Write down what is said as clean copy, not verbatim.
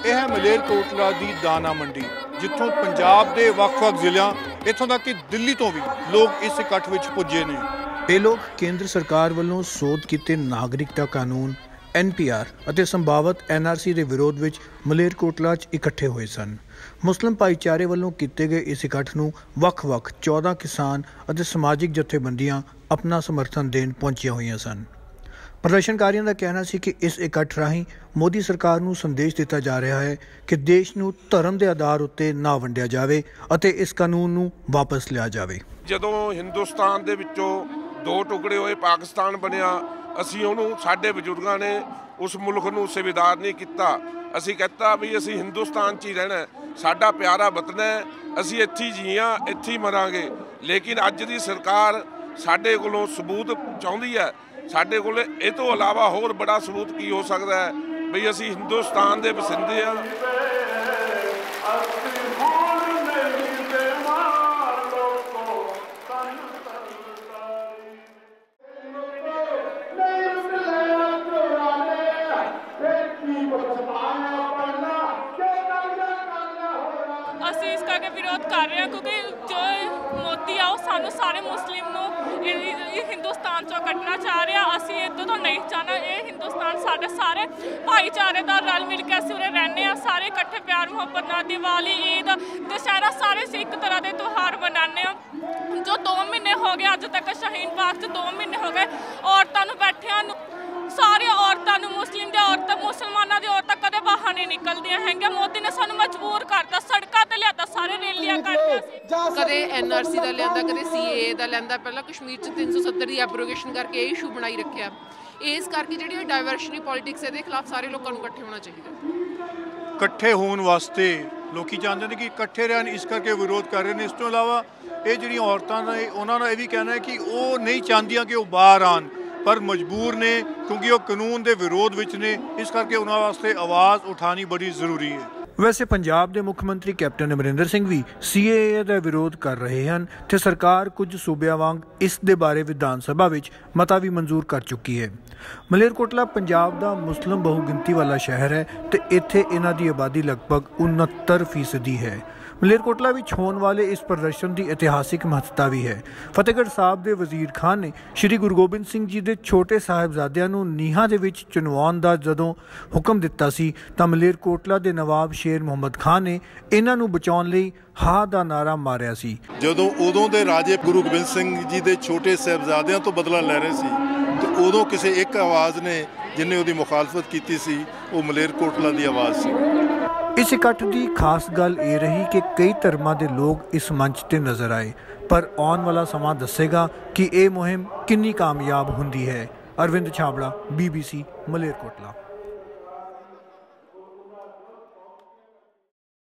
यह है मलेरकोटला की दाना मंडी, जिथों पंजाब के ਵੱਖ-ਵੱਖ ਜ਼ਿਲ੍ਹਿਆਂ इत्थों तक कि दिल्ली तो भी लोग इस इकट्ठ विच पुजे ने। ये लोग केंद्र सरकार वालों सोध कीते नागरिकता कानून NPR ਅਤੇ ਸੰਭਾਵਤ NRC ਦੇ ਵਿਰੋਧ ਵਿੱਚ ਮਲੇਰਕੋਟਲਾ 'ਚ ਇਕੱਠੇ ਹੋਏ ਸਨ। ਮੁਸਲਿਮ ਭਾਈਚਾਰੇ ਵੱਲੋਂ ਕੀਤੇ ਗਏ ਇਸ ਇਕੱਠ ਨੂੰ ਵੱਖ-ਵੱਖ 14 ਕਿਸਾਨ ਅਤੇ ਸਮਾਜਿਕ ਜਥੇਬੰਦੀਆਂ ਆਪਣਾ ਸਮਰਥਨ ਦੇਣ ਪਹੁੰਚੀਆਂ ਹੋਈਆਂ ਸਨ। ਪ੍ਰਦਰਸ਼ਨਕਾਰੀਆਂ ਦਾ ਕਹਿਣਾ ਸੀ ਕਿ ਇਸ ਇਕੱਠ ਰਾਹੀਂ ਮੋਦੀ ਸਰਕਾਰ ਨੂੰ ਸੰਦੇਸ਼ ਦਿੱਤਾ ਜਾ ਰਿਹਾ ਹੈ ਕਿ ਦੇਸ਼ ਨੂੰ ਧਰਮ ਦੇ ਆਧਾਰ ਉੱਤੇ ਨਾ ਵੰਡਿਆ ਜਾਵੇ ਅਤੇ ਇਸ ਕਾਨੂੰਨ ਨੂੰ ਵਾਪਸ ਲਿਆ ਜਾਵੇ। ਜਦੋਂ ਹਿੰਦੁਸਤਾਨ ਦੇ ਵਿੱਚੋਂ ਦੋ ਟੁਕੜੇ ਹੋਏ ਪਾਕਿਸਤਾਨ ਬਣਿਆ, ਅਸੀਂ ਉਹਨੂੰ ਸਾਡੇ ਬਜ਼ੁਰਗਾਂ ਨੇ ਉਸ ਮੁਲਕ ਨੂੰ ਸਵੀਕਾਰ ਨਹੀਂ ਕੀਤਾ। ਅਸੀਂ कहता ਵੀ ਅਸੀਂ ਹਿੰਦੁਸਤਾਨ 'ਚ ਹੀ ਰਹਿਣਾ, ਸਾਡਾ ਪਿਆਰਾ ਵਤਨ ਹੈ, ਅਸੀਂ ਇੱਥੇ ਜੀਆਂ ਇੱਥੇ ਮਰਾਂਗੇ। ਲੇਕਿਨ ਅੱਜ ਦੀ ਸਰਕਾਰ ਸਾਡੇ ਕੋਲੋਂ ਸਬੂਤ ਚਾਹੁੰਦੀ ਹੈ। ਸਾਡੇ ਕੋਲ ਇਹ ਤੋਂ ਇਲਾਵਾ ਹੋਰ ਬੜਾ ਸਬੂਤ ਕੀ ਹੋ ਸਕਦਾ ਹੈ ਵੀ ਅਸੀਂ ਹਿੰਦੁਸਤਾਨ ਦੇ ਵਸਿੰਦੇ ਹਾਂ। ਅਸੀਂ ਇਸ ਕਰਕੇ ਵਿਰੋਧ ਕਰ ਰਹੇ ਹਾਂ ਕਿਉਂਕਿ ਜੋ ਮੋਦੀ ਆ ਉਹ ਸਾਨੂੰ ਸਾਰੇ ਮੁਸਲਿਮ ਨੂੰ ਹਿੰਦੁਸਤਾਨ ਚੋਂ ਕੱਢਣਾ ਚਾਹ ਰਿਹਾ। ਅਸੀਂ ਇੱਦਾਂ ਤੋਂ ਨਹੀਂ ਚਾਹਨਾ। ਇਹ ਹਿੰਦੁਸਤਾਨ ਸਾਡੇ ਸਾਰੇ ਭਾਈਚਾਰੇ ਦਾ ਰਲ ਮਿਲ ਕੇ ਅਸੀਂ ਉਰੇ ਰਹਿੰਦੇ ਹਾਂ, ਸਾਰੇ ਇਕੱਠੇ ਪਿਆਰ ਮੁਹੱਬਤ ਨਾਲ। ਦੀਵਾਲੀ, ਈਦ, ਦੁਸਹਿਰਾ ਸਾਰੇ ਅਸੀਂ ਇੱਕ ਤਰ੍ਹਾਂ ਦੇ ਤਿਉਹਾਰ ਮਨਾਉਂਦੇ ਹਾਂ। ਜੋ 2 ਮਹੀਨੇ ਹੋ ਗਏ ਅੱਜ ਤੱਕ ਸ਼ਹੀਨ ਬਾਗ 'ਚ 2 ਮਹੀਨੇ ਹੋ ਗਏ ਔਰਤਾਂ ਨੂੰ ਬੈਠਿਆਂ ਨੂੰ, ਸਾਰੀਆਂ ਔਰਤਾਂ ਨੂੰ, ਮੁਸਲਿਮ ਦੀਆਂ ਔਰਤਾਂ, ਮੁਸਲਮਾਨਾਂ ਦੀ ਔਰਤਾਂ ਕਦੇ ਬਾਹਰ ਨਹੀਂ ਨਿਕਲਦੀਆਂ ਹੈਗੀਆਂ। ਮੋਦੀ ਨੇ ਸਾਨੂੰ ਮਜਬੂਰ ਕਰਤਾ, ਸੜਕਾਂ ਤੇ ਲਿਆਤਾ, ਸਾਰੇ ਰੈਲੀਆਂ ਕਰਦੇ ਸੀ। ਕਦੇ NRC ਦਾ ਲਿਆਂਦਾ, ਕਦੇ CAA ਦਾ ਲੈਂਦਾ। ਪਹਿਲਾਂ ਕਸ਼ਮੀਰ 'ਚ 370 ਦੀ ਐਬਰੋਗੇਸ਼ਨ ਕਰਕੇ ਇਹ ਇਸ਼ੂ ਬਣਾਈ ਰੱਖਿਆ। ਇਸ ਕਰਕੇ ਜਿਹੜੀ ਡਾਇਵਰਸ਼ਨਰੀ ਪੋਲੀਟਿਕਸ ਇਹਦੇ ਖਿਲਾਫ ਸਾਰੇ ਲੋਕਾਂ ਨੂੰ ਇਕੱਠੇ ਹੋਣਾ ਚਾਹੀਦਾ। ਇਕੱਠੇ ਹੋਣ ਵਾਸਤੇ ਲੋਕੀ ਚਾਹੁੰਦੇ ਨੇ ਕਿ ਇਕੱਠੇ ਰਹਿਣ, ਇਸ ਕਰਕੇ ਵਿਰੋਧ ਕਰ ਰਹੇ ਨੇ। ਇਸ ਤੋਂ ਇਲਾਵਾ ਇਹ ਜਿਹੜੀਆਂ ਔਰਤਾਂ ਨੇ ਉਹਨਾਂ ਦਾ ਇਹ ਵੀ ਕਹਿਣਾ ਹੈ ਕਿ ਉਹ ਨਹੀਂ ਚਾਹੁੰਦੀਆਂ ਕਿ ਉਹ ਬਾਹਰ ਆਉਣ, पर मजबूर ने क्योंकि वो कानून के विरोध विच ने, इस करके उन्होंने वास्ते आवाज़ उठानी बड़ी जरूरी है। वैसे पंजाब के मुख्य मंत्री कैप्टन अमरिंदर सिंह भी CAA का विरोध कर रहे हैं ते सरकार कुछ सूबे वांग इस दे बारे विधान सभा विच मता भी मंजूर कर चुकी है। मलेरकोटला पंजाब का मुस्लिम बहुगिनती वाला शहर है तो इत्थे इन्हां दी आबादी लगभग 69% है। मलेरकोटला विच होने वाले इस प्रदर्शन की इतिहासिक महत्ता भी है। फतेहगढ़ साहब के वजीर खान ने श्री गुरु गोबिंद सिंह जी के छोटे साहिबजादियां नूं नीहां दे विच चुनवाउण दा जदों हुक्म दिता सी तां मलेरकोटला के नवाब शेर मुहम्मद खान ने इन्हां नूं बचाउण लई हा दा नारा मारिया सी। जदों उदों दे राजे गुरु गोबिंद सिंह जी के छोटे साहिबजादियां तो बदला लै रहे सी तो उदों किसी एक आवाज़ ने जिन्हें उहदी मुखालफत की सी, वो मलेरकोटला की आवाज़ सी। इस इकट्ठ की खास गल ये रही कि कई धर्मां के लोग इस मंच ते नज़र आए, पर आने वाला समा दसेगा कि ये मुहिम कितनी कामयाब हुंदी है। अरविंद छाबड़ा, BBC, मलेरकोटला।